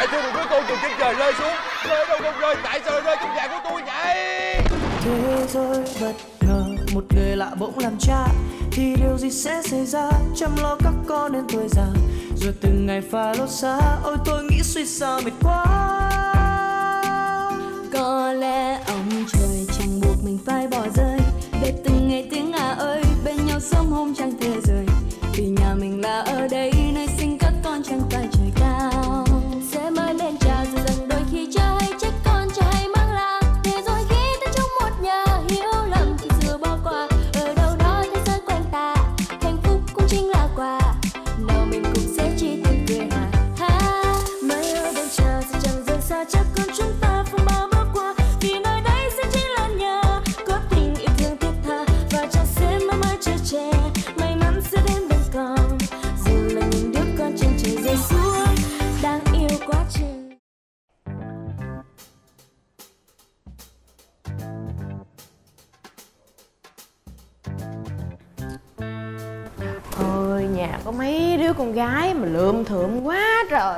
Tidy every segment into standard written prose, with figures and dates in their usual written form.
Tại sao một đứa con từ trên trời rơi xuống? Rơi đâu không rơi, tại sao rơi trong nhà của tôi vậy? Thế rồi bất ngờ một người lạ bỗng làm cha, thì điều gì sẽ xảy ra? Chăm lo các con đến tuổi già, rồi từng ngày pha lốt xa. Ôi tôi nghĩ suy sao mệt quá. Có lẽ ông trời chẳng buộc mình phải bỏ rơi, để từng ngày tiếng ơi bên nhau sớm hôm chẳng thể rời. Vì nhà mình là ở đây, nơi sinh các con chẳng phải trời cao. Sẽ mãi bên cha dù rằng đôi khi cha hay trách con, cha hay mang la. Để rồi khi ta trong một nhà hiểu lầm thì giờ bỏ qua. Ở đâu đó thế giới quanh ta, hạnh phúc cũng chính là quà. Nào mình cùng sẽ chỉ tiếng cười hà ha. Mãi ở bên cha dù chẳng rời xa, chắc con chúng ta không bao bước qua. Vì nơi đây sẽ chính là nhà, có tình yêu thương thiết tha, và cha sẽ mãi mãi chờ che. May mắn sẽ đến bên con, dù là những đứa con trên trời rơi xuống, đáng yêu quá chừng. Ôi, nhà có mấy đứa con gái mà lượm thượm quá trời.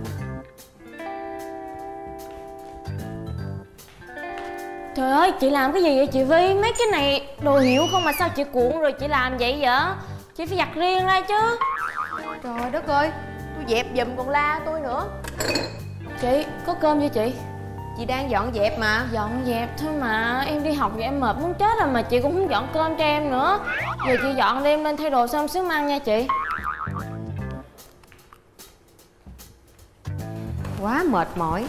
Trời ơi, chị làm cái gì vậy chị Vi? Mấy cái này đồ hiệu không mà sao chị cuộn rồi chị làm vậy vậy? Chị phải giặt riêng ra chứ. Trời đất ơi, tôi dẹp giùm còn la tôi nữa. Chị, có cơm chưa chị? Chị đang dọn dẹp mà. Dọn dẹp thôi mà, em đi học vậy em mệt muốn chết rồi mà chị cũng không dọn cơm cho em nữa. Giờ chị dọn đi, em lên thay đồ xong xíu ăn nha chị. Quá mệt mỏi.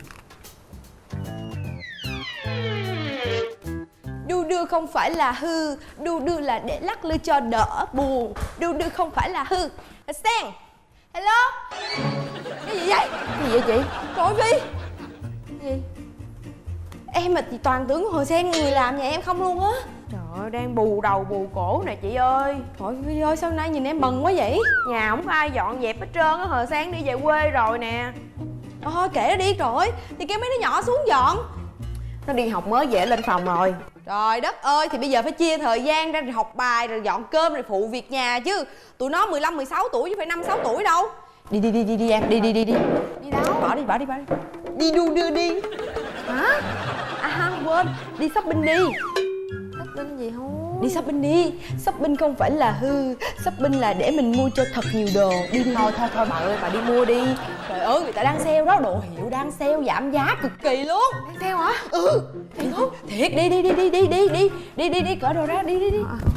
Đu đưa không phải là hư, đu đưa là để lắc lư cho đỡ buồn. Đu đưa không phải là hư. Sen, hello. Cái gì vậy? Cái gì vậy chị? Trời ơi Vi. Cái gì? Em mà chị toàn tưởng hồi Sen người làm nhà em không luôn á. Trời ơi, đang bù đầu bù cổ nè chị ơi. Trời Vi ơi, sao nay nhìn em bần quá vậy? Nhà không có ai dọn dẹp hết trơn á, hồi sáng đi về quê rồi nè. Thôi kệ nó đi rồi. Thì kêu mấy đứa nhỏ xuống dọn. Nó đi học mới về lên phòng rồi. Trời đất ơi, thì bây giờ phải chia thời gian ra rồi học bài, rồi dọn cơm, rồi phụ việc nhà chứ. Tụi nó 15, 16 tuổi chứ phải 5, 6 tuổi đâu. Đi em, đi. Đi đâu? Bỏ đi. Đi đu đưa đi. Hả? À quên, đi shopping đi. Shopping gì không? Đi shopping đi. Shopping không phải là hư, shopping là để mình mua cho thật nhiều đồ. Đi. Thôi bà ơi, bà đi mua đi. Trời ơi, người ta đang sale đó, đồ hiệu đang sale giảm giá cực kỳ luôn. Đang sale hả? Ừ, thiệt không? Thiệt, đi, cởi đồ ra, đi.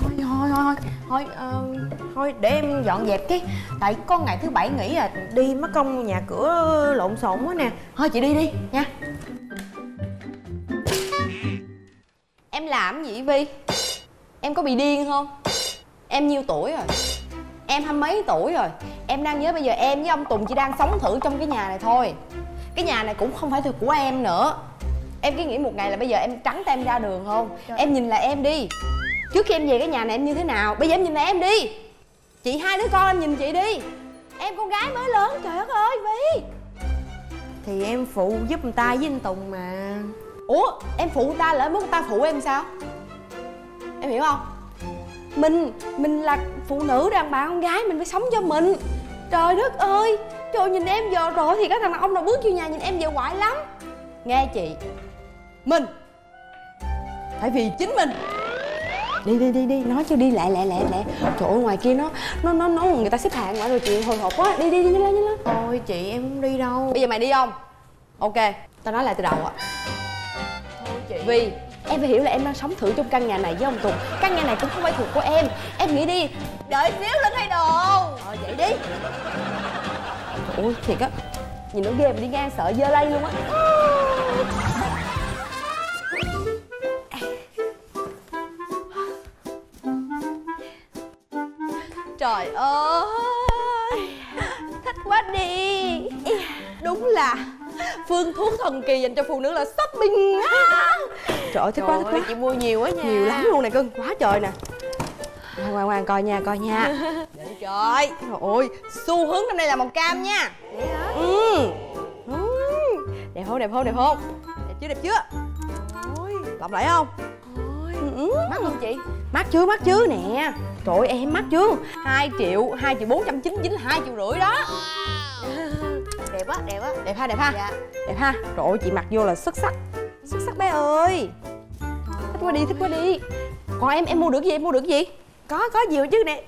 Thôi để em dọn dẹp cái. Tại có ngày thứ bảy nghỉ à, đi mất công nhà cửa lộn xộn quá nè. Thôi chị đi nha. Em làm gì Vi? Em có bị điên không? Em nhiêu tuổi rồi? Em 20 mấy tuổi rồi? Em đang nhớ bây giờ em với ông Tùng chỉ đang sống thử trong cái nhà này thôi. Cái nhà này cũng không phải thuộc của em nữa. Em cứ nghĩ một ngày là bây giờ em trắng tay em ra đường không? Em nhìn lại em đi. Trước khi em về cái nhà này em như thế nào? Bây giờ em nhìn lại em đi. Chị hai đứa con em nhìn chị đi. Em con gái mới lớn, trời đất ơi Vi. Thì em phụ giúp người ta với anh Tùng mà. Ủa em phụ người ta lỡ muốn người ta phụ em sao? Em hiểu không? Mình là phụ nữ đàn bà con gái, mình phải sống cho mình. Trời đất ơi, trời nhìn em giờ rồi thì các thằng đàn ông nào bước vô nhà nhìn em giờ hoài lắm. Nghe chị, mình phải vì chính mình. Đi, nói cho đi lẹ. Trời ơi ngoài kia nó người ta xếp hàng ngoài rồi chị hồi hộp quá. Đi nhanh lên. Thôi chị em không đi đâu. Bây giờ mày đi không? Ok, tao nói lại từ đầu ạ. Thôi chị. Vì em phải hiểu là em đang sống thử trong căn nhà này với ông Tùng. Căn nhà này cũng không phải thuộc của em. Em nghĩ đi, đợi xíu lên thay đồ. Vậy đi. Ôi thiệt á, nhìn nó ghê mà đi ngang sợ dơ lây luôn á. Trời ơi, thích quá đi. Đúng là phương thuốc thần kỳ dành cho phụ nữ là shopping á. Trời ơi, thích quá. Chị mua nhiều quá nha. Nhiều lắm luôn nè cưng, quá trời nè. Ngoan coi nha. Trời ơi, xu hướng năm nay là màu cam nha. Vậy hả? Đẹp không? Đẹp chưa? Ôi, Lộng lại không? mắc không chị? Mắc chứ nè. Trời ơi em mắc chứ. 2 triệu 499 là 2,5 triệu đó. Đẹp á, đẹp á. Đẹp ha, đẹp ha. Dạ. Đẹp ha. Trời ơi, chị mặc vô là xuất sắc. Xuất sắc bé ơi. Thích quá đi, thích quá đi. Còn em mua được gì, em mua được gì? Có nhiều chứ nè.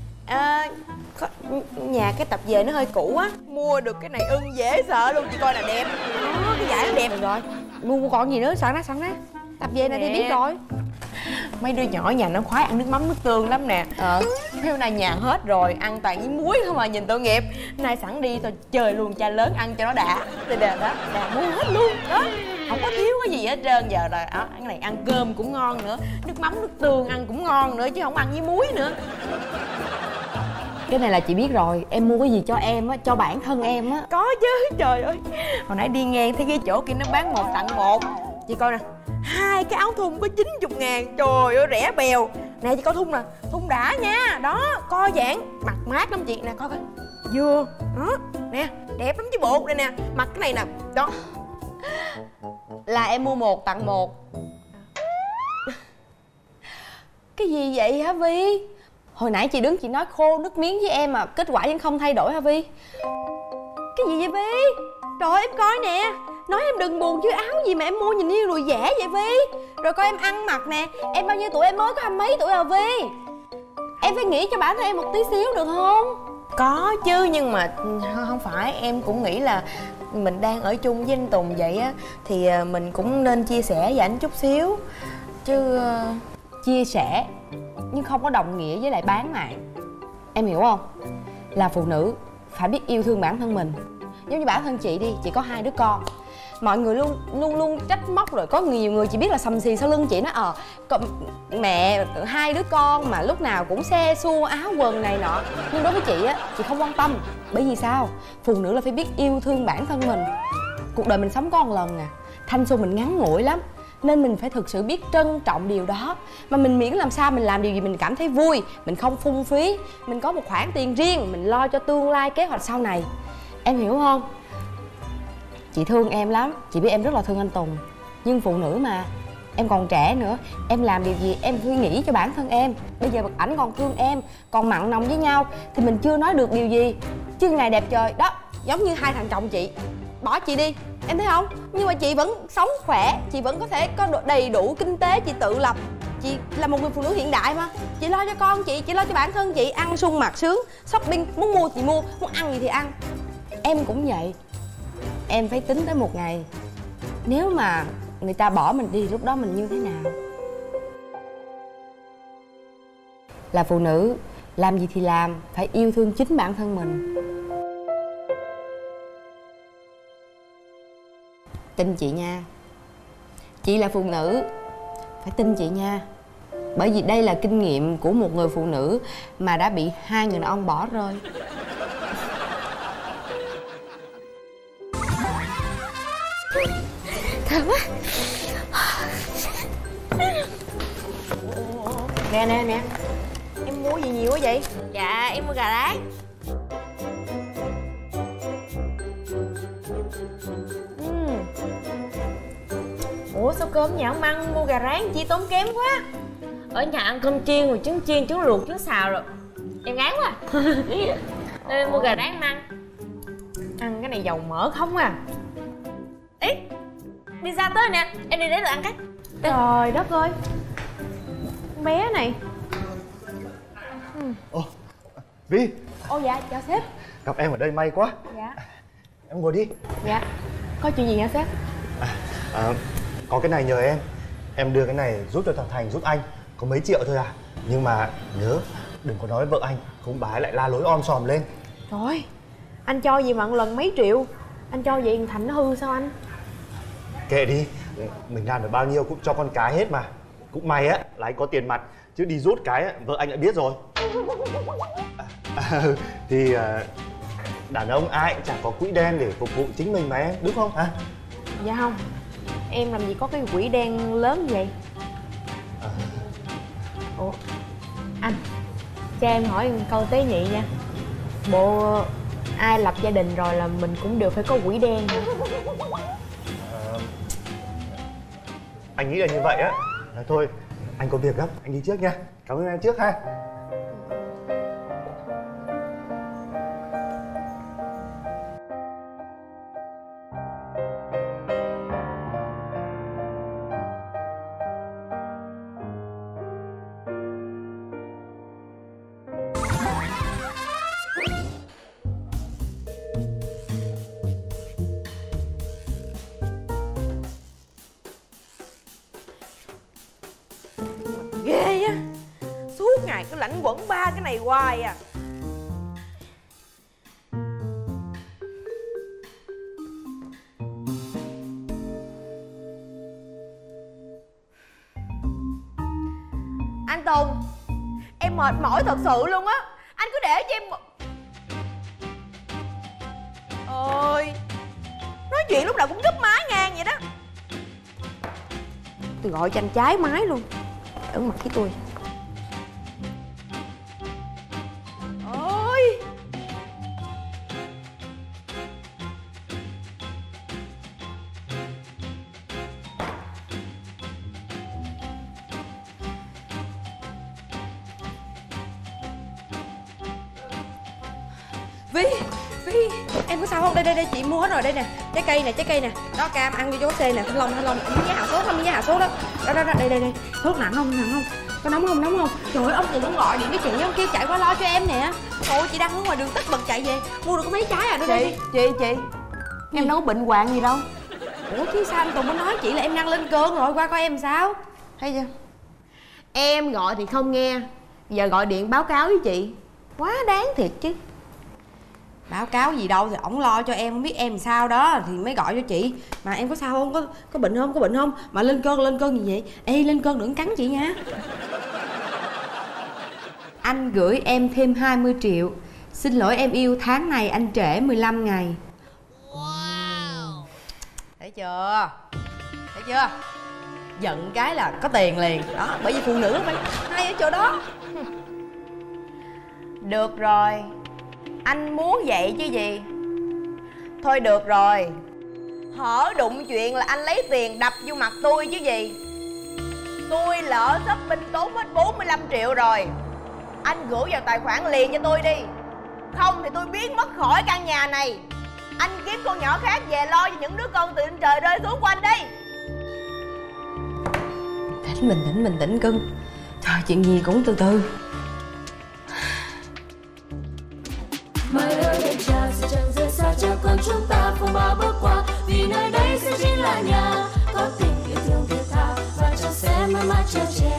Nhà cái tập về nó hơi cũ á, mua được cái này ưng dễ sợ luôn, chị coi là đẹp. Đó, cái vải nó đẹp rồi. Mua còn gì nữa, sẵn đó. Tập về này thì biết rồi. Mấy đứa nhỏ nhà nó khoái ăn nước mắm nước tương lắm nè. Mấy hôm nay nhà hết rồi, ăn toàn với muối không mà nhìn tội nghiệp. Nay sẵn đi tôi chơi luôn cha lớn ăn cho nó đã. Thì đó, đã mua hết luôn đó. Không có thiếu cái gì hết trơn giờ rồi. Đó, cái này ăn cơm cũng ngon nữa, nước mắm nước tương ăn cũng ngon nữa chứ không ăn với muối nữa. Cái này là chị biết rồi, em mua cái gì cho em á, cho bản thân em á. Có chứ, trời ơi. Hồi nãy đi ngang thấy cái chỗ kia nó bán 1 tặng 1. Chị coi nè, 2 cái áo thun có 90.000. Trời ơi rẻ bèo. Nè chị coi thun nè, thun đã nha. Đó, co giãn, mặc mát lắm chị. Nè coi coi, vừa. Đó, nè, đẹp lắm chứ bộ. Đây nè, mặc cái này nè. Đó. Là em mua 1 tặng 1. Cái gì vậy hả Vi? Hồi nãy chị đứng chị nói khô nước miếng với em mà kết quả vẫn không thay đổi hả Vi? Cái gì vậy Vi? Trời ơi, em coi nè. Nói em đừng buồn chứ áo gì mà em mua nhìn như đùi dẻ vậy Vi? Rồi coi em ăn mặc nè. Em bao nhiêu tuổi, em mới có 20 mấy tuổi à Vi? Em phải nghĩ cho bản thân em một tí xíu được không? Có chứ, nhưng mà không phải. Em cũng nghĩ là mình đang ở chung với anh Tùng vậy á, thì mình cũng nên chia sẻ với ảnh chút xíu. Chứ Chia sẻ nhưng không có đồng nghĩa với lại bán mạng. Em hiểu không? Là phụ nữ phải biết yêu thương bản thân mình. Giống như bản thân chị đi, chị có 2 đứa con. Mọi người luôn trách móc, rồi có nhiều người chỉ biết là sầm xì sau lưng chị nói mẹ 2 đứa con mà lúc nào cũng xe xua áo quần này nọ. Nhưng đối với chị á, chị không quan tâm. Bởi vì sao? Phụ nữ là phải biết yêu thương bản thân mình. Cuộc đời mình sống có một lần nè, thanh xuân mình ngắn ngủi lắm, nên mình phải thực sự biết trân trọng điều đó. Mà mình miễn làm sao mình làm điều gì mình cảm thấy vui, mình không phung phí, mình có một khoản tiền riêng, mình lo cho tương lai kế hoạch sau này. Em hiểu không? Chị thương em lắm, chị biết em rất là thương anh Tùng. Nhưng phụ nữ mà, em còn trẻ nữa, em làm điều gì em phải nghĩ cho bản thân em. Bây giờ ảnh còn thương em, còn mặn nồng với nhau thì mình chưa nói được điều gì. Chứ ngày đẹp trời đó, giống như 2 thằng chồng chị bỏ chị đi, em thấy không? Nhưng mà chị vẫn sống khỏe, chị vẫn có thể có đầy đủ kinh tế, chị tự lập. Chị là một người phụ nữ hiện đại mà. Chị lo cho con chị lo cho bản thân chị. Ăn sung mặc sướng, shopping, muốn mua thì mua, muốn ăn gì thì ăn. Em cũng vậy. Em phải tính tới một ngày, nếu mà người ta bỏ mình đi, lúc đó mình như thế nào? Là phụ nữ, làm gì thì làm, phải yêu thương chính bản thân mình. Tin chị nha. Chị là phụ nữ, phải tin chị nha. Bởi vì đây là kinh nghiệm của một người phụ nữ mà đã bị 2 người đàn ông bỏ rơi. Thơm quá. Nè em mua gì nhiều quá vậy? Dạ em mua gà rán. Ủa sao cơm nhà không ăn mua gà rán chi tốn kém quá. Ở nhà ăn cơm chiên rồi trứng chiên, trứng luộc, trứng xào rồi. Em ngán quá. Nên em mua gà rán ăn. Ăn cái này dầu mỡ không à. Ý, pizza tới nè, em đi đến rồi ăn cái. Trời đất ơi, con bé này. Ồ, Vi. Ô dạ, chào sếp. Gặp em ở đây may quá. Dạ. Em ngồi đi. Dạ. Có chuyện gì hả sếp? Có cái này nhờ em đưa cái này giúp cho thằng Thành giúp anh. Có mấy triệu thôi à. Nhưng mà nhớ đừng có nói vợ anh, không bà ấy lại la lối om sòm lên. Trời, anh cho gì mà một lần mấy triệu. Anh cho vậy thằng Thành nó hư sao anh? Kệ đi, mình làm được bao nhiêu cũng cho con cái hết mà. Cũng may á là anh có tiền mặt, chứ đi rút cái á, vợ anh đã biết rồi. Thì đàn ông ai cũng chẳng có quỹ đen để phục vụ chính mình mà em, đúng không hả? Dạ không, em làm gì có cái quỹ đen lớn như vậy. Ủa, anh, cho em hỏi một câu tế nhị nha. Bộ ai lập gia đình rồi là mình cũng đều phải có quỹ đen hả? Anh nghĩ là như vậy á. Thôi, anh có việc gấp, anh đi trước nha. Cảm ơn em trước ha. lãnh quẩn ba cái này hoài à. Anh Tùng, em mệt mỏi thật sự luôn á. Anh cứ để cho em... Ôi, nói chuyện lúc nào cũng gấp mái ngang vậy đó. Tôi gọi cho anh trái mái luôn. Ấn mặt với tôi. Ôi, Vi, em có sao không? Đây chị mua hết rồi, đây nè. Trái cây nè. Đó, cam ăn vô cho bác C nè. Thanh Long, miếng giá hạ sốt không? Miếng giá hạ sốt đó. Đó, đây. Thuốc nặng không? Có nóng không? Trời ơi, ông Tùng ông gọi điện cái chị ông kia chạy qua lo cho em nè. Trời ơi, chị đang ở ngoài đường tất bật chạy về. Mua được có mấy trái à? Đây. Chị. Em đâu có bệnh hoạn gì đâu. Ủa chứ sao anh Tùng mới nói chị là em đang lên cơn rồi, qua coi em sao? Thấy chưa? Em gọi thì không nghe, giờ gọi điện báo cáo với chị. Quá đáng thiệt chứ. Báo cáo gì đâu, thì ổng lo cho em, không biết em sao đó thì mới gọi cho chị. Mà em có sao không? Có bệnh không? Mà lên cơn gì vậy? Ê, lên cơn đừng cắn chị nha. Anh gửi em thêm 20 triệu. Xin lỗi em yêu, tháng này anh trễ 15 ngày. Wow. Thấy chưa? Giận cái là có tiền liền. Đó, bởi vì phụ nữ phải hay ở chỗ đó. Được rồi, anh muốn vậy chứ gì. Thôi được rồi, hở đụng chuyện là anh lấy tiền đập vô mặt tôi chứ gì. Tôi lỡ shopping tốn hết 45 triệu rồi. Anh gửi vào tài khoản liền cho tôi đi. Không thì tôi biến mất khỏi căn nhà này. Anh kiếm con nhỏ khác về lo cho những đứa con từ trên trời rơi xuống của anh đi. Bình tĩnh cưng. Trời, chuyện gì cũng từ từ. Mai ơi đêm trà sẽ chẳng rời xa, cha con chúng ta phong ba bước qua, vì nơi đây sẽ chính là nhà. Có tình yêu thương thiết tha và chẳng sẽ mãi mãi treo che.